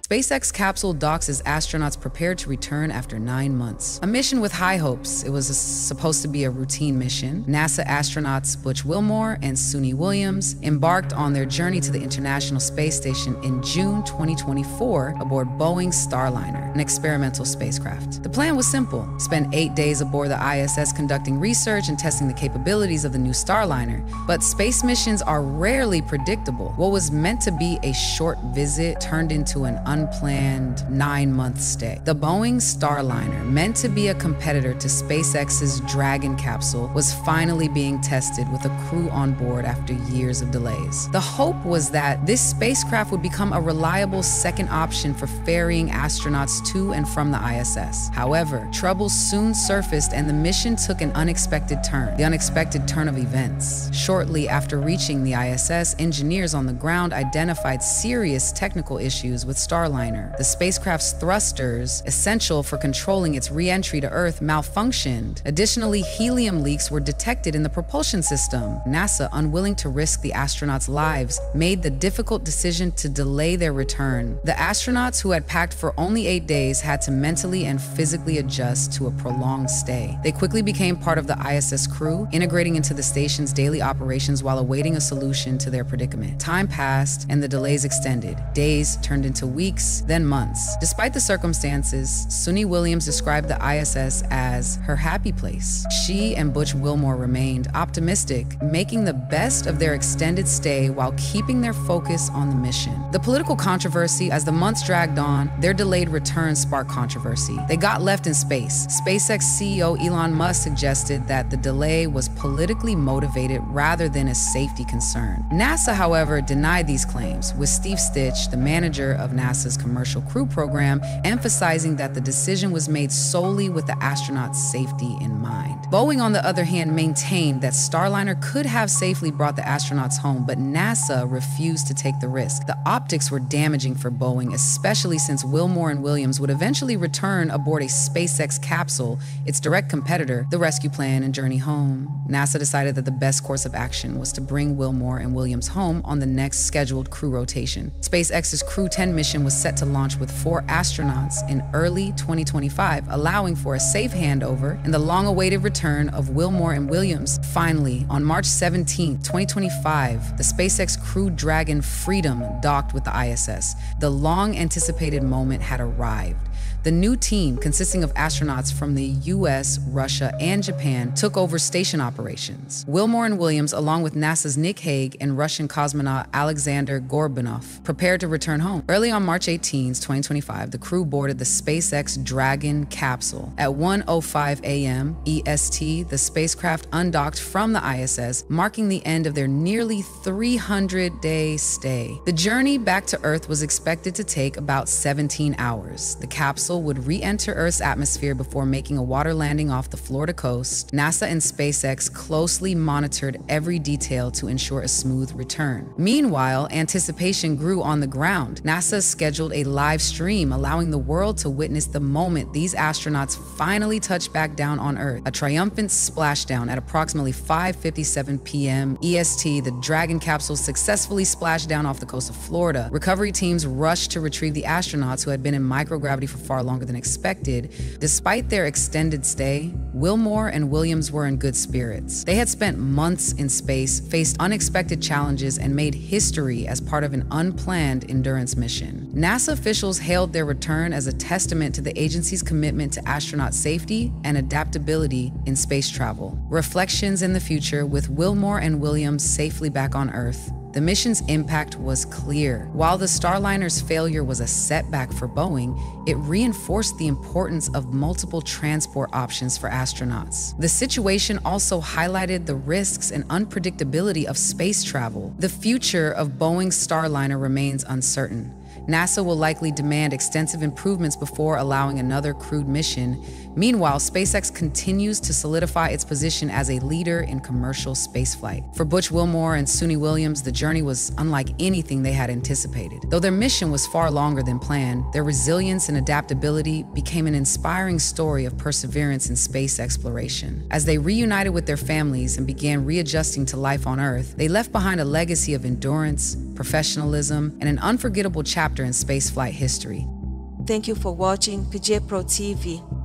SpaceX capsule docks as astronauts prepared to return after 9 months. A mission with high hopes. It was supposed to be a routine mission. NASA astronauts Butch Wilmore and Suni Williams embarked on their journey to the International Space Station in June 2024 aboard Boeing Starliner, an experimental spacecraft. The plan was simple: spend 8 days aboard the ISS conducting research and testing the capabilities of the new Starliner. But space missions are rarely predictable. What was meant to be a short visit turned into an unplanned 9-month stay. The Boeing Starliner, meant to be a competitor to SpaceX's Dragon capsule, was finally being tested with a crew on board after years of delays. The hope was that this spacecraft would become a reliable second option for ferrying astronauts to and from the ISS. However, troubles soon surfaced and the mission took an unexpected turn. The unexpected turn of events. Shortly after reaching the ISS, engineers on the ground identified serious technical issues with Starliner. The spacecraft's thrusters, essential for controlling its re-entry to Earth, malfunctioned. Additionally, helium leaks were detected in the propulsion system. NASA, unwilling to risk the astronauts' lives, made the difficult decision to delay their return. The astronauts, who had packed for only 8 days, had to mentally and physically adjust to a prolonged stay. They quickly became part of the ISS crew, integrating into the station's daily operations while awaiting a solution to their predicament. Time passed and the delays extended. Days turned into weeks, then months. Despite the circumstances, Suni Williams described the ISS as her happy place. She and Butch Wilmore remained optimistic, making the best of their extended stay while keeping their focus on the mission. The political controversy, as the months dragged on, their delayed return sparked controversy. They got left in space. SpaceX CEO Elon Musk suggested that the delay was politically motivated rather than a safety concern. NASA, however, denied these claims, with Steve Stitch, the manager of NASA's Commercial Crew Program, emphasizing that the decision was made solely with the astronauts' safety in mind. Boeing, on the other hand, maintained that Starliner could have safely brought the astronauts home, but NASA refused to take the risk. The optics were damaging for Boeing, especially since Wilmore and Williams would eventually return aboard a SpaceX capsule, its direct competitor, the rescue plan and journey home. NASA decided that the best course of action was to bring Wilmore and Williams home on the next scheduled crew rotation. SpaceX's Crew 10 mission was set to launch with 4 astronauts in early 2025, allowing for a safe handover and the long-awaited return of Wilmore and Williams. Finally, on March 17, 2025, the SpaceX Crew Dragon Freedom docked with the ISS. The long-anticipated moment had arrived. The new team, consisting of astronauts from the US, Russia, and Japan, took over station operations. Wilmore and Williams, along with NASA's Nick Hague and Russian cosmonaut Alexander Gorbanov, prepared to return home. Early on March 18, 2025, the crew boarded the SpaceX Dragon capsule. At 1:05 a.m. EST, the spacecraft undocked from the ISS, marking the end of their nearly 300-day stay. The journey back to Earth was expected to take about 17 hours. The capsule would re-enter Earth's atmosphere before making a water landing off the Florida coast. NASA and SpaceX closely monitored every detail to ensure a smooth return. Meanwhile, anticipation grew on the ground. NASA scheduled a live stream, allowing the world to witness the moment these astronauts finally touched back down on Earth. A triumphant splashdown at approximately 5:57 p.m. EST, the Dragon capsule successfully splashed down off the coast of Florida. Recovery teams rushed to retrieve the astronauts, who had been in microgravity for far longer than expected. Despite their extended stay, Wilmore and Williams were in good spirits. They had spent months in space, faced unexpected challenges, and made history as part of an unplanned endurance mission. NASA officials hailed their return as a testament to the agency's commitment to astronaut safety and adaptability in space travel. Reflections in the future, with Wilmore and Williams safely back on Earth, the mission's impact was clear. While the Starliner's failure was a setback for Boeing, it reinforced the importance of multiple transport options for astronauts. The situation also highlighted the risks and unpredictability of space travel. The future of Boeing's Starliner remains uncertain. NASA will likely demand extensive improvements before allowing another crewed mission. Meanwhile, SpaceX continues to solidify its position as a leader in commercial spaceflight. For Butch Wilmore and Suni Williams, the journey was unlike anything they had anticipated. Though their mission was far longer than planned, their resilience and adaptability became an inspiring story of perseverance in space exploration. As they reunited with their families and began readjusting to life on Earth, they left behind a legacy of endurance, professionalism, and an unforgettable chapter chapter in spaceflight history. Thank you for watching PJ Pro TV.